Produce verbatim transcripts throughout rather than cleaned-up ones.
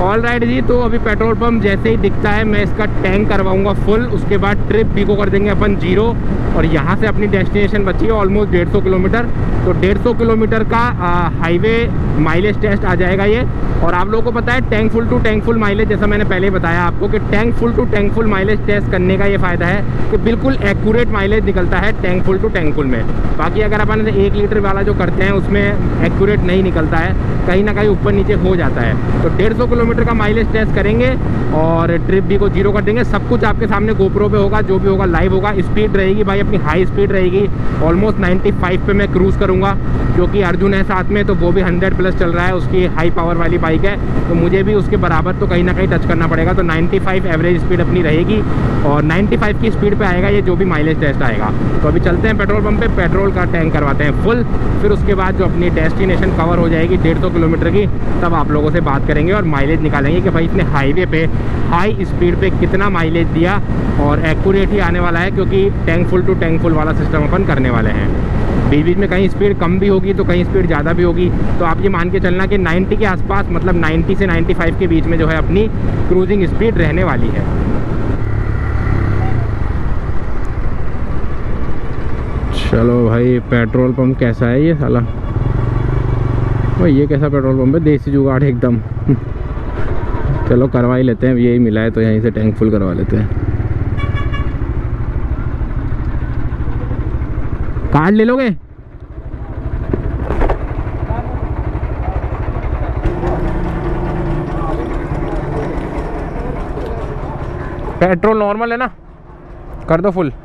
All right जी, तो अभी petrol pump जैसे ही दिखता है मैं इसका टैंक करवाऊंगा फुल, उसके बाद ट्रिप भी को कर देंगे अपन जीरो, और यहाँ से अपनी डेस्टिनेशन बची है ऑलमोस्ट डेढ़ सौ किलोमीटर। तो डेढ़ सौ किलोमीटर का हाईवे माइलेज टेस्ट आ जाएगा ये। और आप लोगों को पता है tank full to tank full mileage, जैसा मैंने पहले बताया आपको कि tank full to tank full mileage test करने का ये फ़ायदा है कि बिल्कुल एक्यूरेट माइलेज निकलता है tank full to tank full में। बाकी अगर अपन एक लीटर वाला जो करते हैं उसमें एक्यूरेट नहीं निकलता है, कहीं ना कहीं ऊपर नीचे हो जाता है। तो डेढ़ सौ किलोमीटर का माइलेज टेस्ट करेंगे और ट्रिप भी को जीरो कर देंगे। सब कुछ आपके सामने गोप्रो पे होगा, जो भी होगा लाइव होगा। स्पीड रहेगी भाई अपनी हाई स्पीड रहेगी, ऑलमोस्ट पचानवे पे मैं क्रूज़ करूँगा, क्योंकि अर्जुन है साथ में तो वो भी हंड्रेड प्लस चल रहा है, उसकी हाई पावर वाली बाइक है, तो मुझे भी उसके बराबर तो कहीं ना कहीं टच करना पड़ेगा। तो पचानवे एवरेज स्पीड अपनी रहेगी और पचानवे की स्पीड पे आएगा ये जो भी माइलेज टेस्ट आएगा। तो अभी चलते हैं पेट्रोल पंप पे, पेट्रोल का टैंक करवाते हैं फुल, फिर उसके बाद जो अपनी डेस्टिनेशन कवर हो जाएगी डेढ़ सौ किलोमीटर की, तब आप लोगों से बात करेंगे और माइलेज निकालेंगे कि भाई इसने हाईवे पे हाई स्पीड पे कितना माइलेज दिया और एक्यूरेट ही आने वाला है, क्योंकि tank full to tank full वाला सिस्टम अपन करने वाले हैं। बीच बीच में कहीं स्पीड कम भी होगी तो कहीं स्पीड ज़्यादा भी होगी, तो आप ये मान के चलना कि नब्बे के आसपास, मतलब नब्बे से पचानवे के बीच में जो है अपनी क्रूजिंग स्पीड रहने वाली है। चलो भाई, पेट्रोल पंप कैसा है ये साला, भाई ये कैसा पेट्रोल पंप है, देसी जुगाड़ एकदम। चलो करवा ही लेते हैं, यही मिला है तो यहीं से टैंक फुल करवा लेते हैं। कार्ड ले लोगे? पेट्रोल नॉर्मल है ना, कर दो फुल।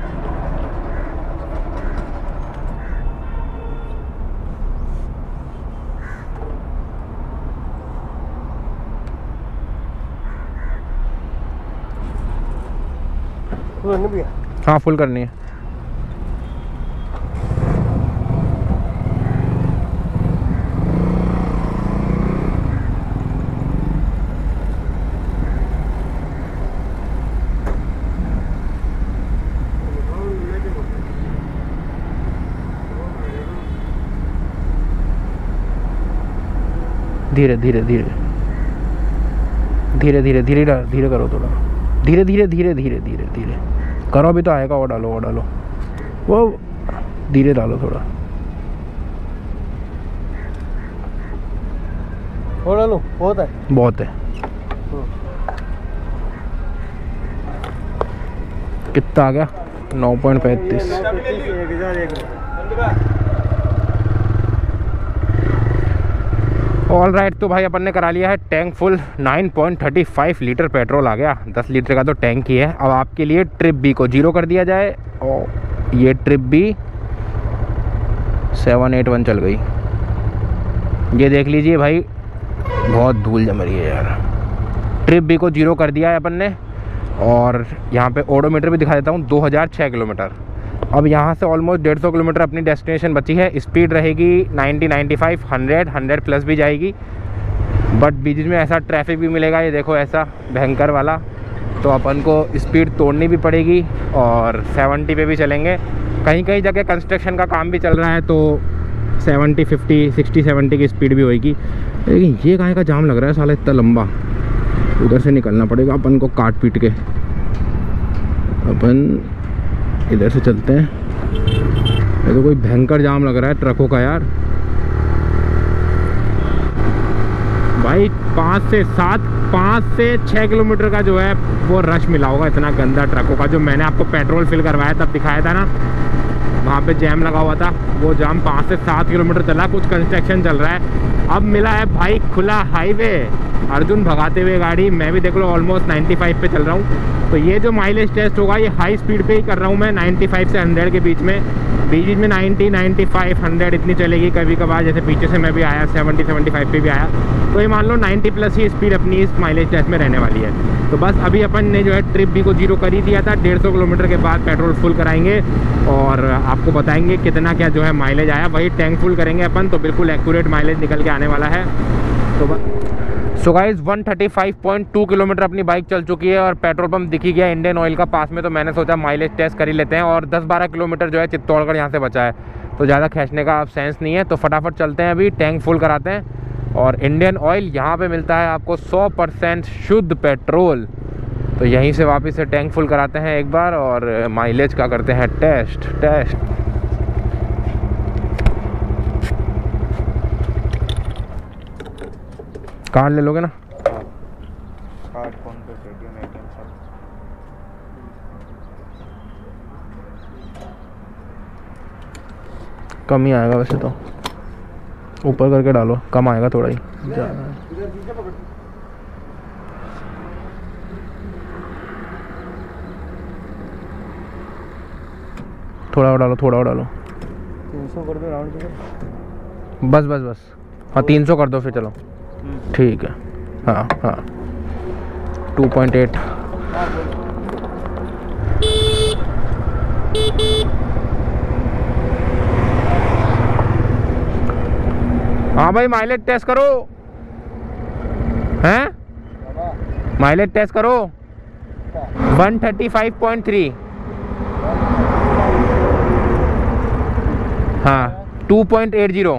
हाँ फुल करनी है। धीरे धीरे धीरे धीरे धीरे धीरे धीरे करो, थोड़ा धीरे धीरे धीरे धीरे धीरे धीरे करो, अभी तो आएगा। वो डालो वो डालो वो धीरे डालो थोड़ा, वो डालो, बहुत है बहुत है। कितना आ गया? नौ पॉइंट पैंतीस। ऑल राइट, तो भाई अपन ने करा लिया है टैंक फुल, नौ point thirty five litre petrol आ गया। दस लीटर का तो टैंक ही है। अब आपके लिए ट्रिप बी को जीरो कर दिया जाए, और ये trip B seven eight one चल गई। ये देख लीजिए भाई, बहुत धूल जम रही है यार। ट्रिप बी को जीरो कर दिया है अपन ने, और यहाँ पे ओडोमीटर भी दिखा देता हूँ, दो हज़ार छः किलोमीटर। अब यहाँ से ऑलमोस्ट डेढ़ सौ किलोमीटर अपनी डेस्टिनेशन बची है। स्पीड रहेगी नब्बे, पचानवे, हंड्रेड, हंड्रेड प्लस भी जाएगी, बट बीच में ऐसा ट्रैफिक भी मिलेगा, ये देखो ऐसा भयंकर वाला, तो अपन को स्पीड तोड़नी भी पड़ेगी और सत्तर पे भी चलेंगे। कहीं कहीं जगह कंस्ट्रक्शन का काम भी चल रहा है तो सत्तर, पचास, साठ, सत्तर की स्पीड भी होएगी। लेकिन ये कहीं का जाम लग रहा है साला इतना लंबा, उधर से निकलना पड़ेगा अपन को काट पीट के। अपन इधर से चलते हैं, ये तो कोई भयंकर जाम लग रहा है ट्रकों का यार। भाई पाँच से सात पाँच से छः किलोमीटर का जो है वो रश मिला होगा, इतना गंदा ट्रकों का। जो मैंने आपको पेट्रोल फिल करवाया तब दिखाया था ना, वहाँ पे जैम लगा हुआ था, वो जाम पाँच से सात किलोमीटर चला। कुछ कंस्ट्रक्शन चल रहा है। अब मिला है भाई खुला हाईवे, अर्जुन भगाते हुए गाड़ी, मैं भी देख लो ऑलमोस्ट पचानवे पे चल रहा हूँ। तो ये जो माइलेज टेस्ट होगा ये हाई स्पीड पे ही कर रहा हूँ मैं, पचानवे से सौ के बीच में। बीच बीच में नब्बे, पचानवे, सौ इतनी चलेगी कभी कभार, जैसे पीछे से मैं भी आया सत्तर, पचहत्तर पे भी आया, तो ये मान लो नब्बे प्लस ही स्पीड अपनी इस माइलेज टेस्ट में रहने वाली है। तो बस अभी अपन ने जो है ट्रिप बी को जीरो कर ही दिया था। डेढ़ सौ किलोमीटर के बाद पेट्रोल फुल कराएंगे और आपको बताएंगे कितना क्या जो है माइलेज आया। वही टैंक फुल करेंगे अपन, तो बिल्कुल एक्यूरेट माइलेज निकल के आने वाला है। तो बस सो गाइस एक सौ पैंतीस पॉइंट दो किलोमीटर अपनी बाइक चल चुकी है और पेट्रोल पंप दिख ही गया इंडियन ऑयल का पास में, तो मैंने सोचा माइलेज टेस्ट कर ही लेते हैं। और दस बारह किलोमीटर जो है चित्तौड़गढ़ यहाँ से बचा है, तो ज़्यादा खींचने का अब सेंस नहीं है, तो फटाफट चलते हैं, अभी टैंक फुल कराते हैं और इंडियन ऑयल यहाँ पे मिलता है आपको सौ परसेंट शुद्ध पेट्रोल। तो यहीं से वापस से टैंक फुल कराते हैं एक बार और माइलेज का करते हैं टेस्ट टेस्ट कार्ड ले लोगे ना? Card PhonePe Paytm ATM सब कम ही आएगा वैसे तो, ऊपर करके डालो कम आएगा थोड़ा ही ज़्यादा। थोड़ा और डालो थोड़ा और डालो। तीन सौ कर दो राउंड फिगर। बस बस बस हाँ तीन सौ कर दो फिर चलो ठीक है। हाँ हाँ टू पॉइंट एट। हाँ भाई माइलेज टेस्ट करो हैं, माइलेज टेस्ट करो। One thirty five point three. हाँ two point eight zero.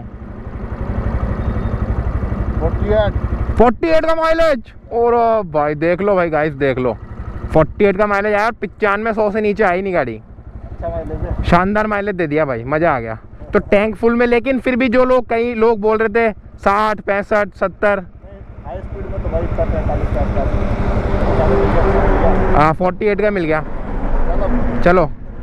Forty eight का माइलेज। और भाई देख लो भाई गाइस देख लो फोर्टी एट का माइलेज आया और पिचानवे सौ से नीचे आई नहीं गाड़ी। अच्छा माइलेज है, शानदार माइलेज दे दिया भाई, मजा आ गया। तो टैंक फुल में, लेकिन फिर भी जो लोग कई लोग बोल रहे थे साठ पैंसठ सत्तर, हाई स्पीड में तो भाई पैंतालीस का हाँ फोर्टी एट का मिल गया। चलो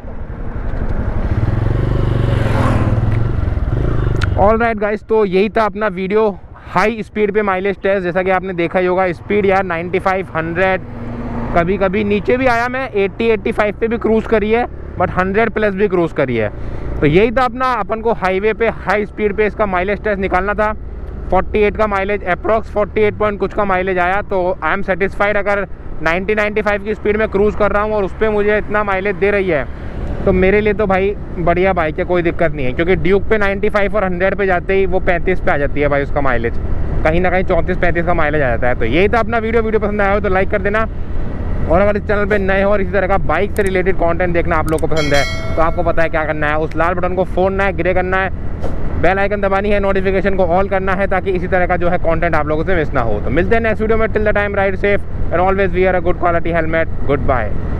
ऑल राइट गाइस, तो यही था अपना वीडियो हाई स्पीड पे माइलेज टेस्ट। जैसा कि आपने देखा ही होगा स्पीड यार नाइन्टी फाइव हंड्रेड, कभी कभी नीचे भी आया, मैं एटी एटी फाइव पे भी क्रूज़ करी है, बट हंड्रेड प्लस भी क्रूज़ करी है। तो यही था अपना, अपन को हाईवे पे हाई स्पीड पे इसका माइलेज टेस्ट निकालना था। फोर्टी एट का mileage approx forty eight point कुछ का माइलेज आया, तो आई एम सेटिस्फाइड। अगर नाइन्टी नाइन्टी फाइव की स्पीड में क्रूज़ कर रहा हूँ और उस पर मुझे इतना माइलेज दे रही है तो मेरे लिए तो भाई बढ़िया बाइक है, कोई दिक्कत नहीं है। क्योंकि ड्यूक पे नाइन्टी फाइव और हंड्रेड पे जाते ही वो पैंतीस पे आ जाती है भाई उसका माइलेज, कहीं ना कहीं चौंतीस पैंतीस का माइलेज आ जाता है। तो यही था अपना वीडियो। वीडियो पसंद आया हो तो लाइक कर देना, और अगर इस चैनल पे नए हो और इसी तरह का बाइक से रिलेटेड कंटेंट देखना आप लोग को पसंद है तो आपको पता है क्या करना है, उस लाल बटन को फोड़ना है, ग्रे करना है, बेल आइकन दबानी है, नोटिफिकेशन को ऑल करना है ताकि इसी तरह का जो है कंटेंट आप लोगों से मिस ना हो। तो मिलते हैं नेक्स्ट वीडियो में। Till the time ride safe and always wear a good quality helmet. Good bye.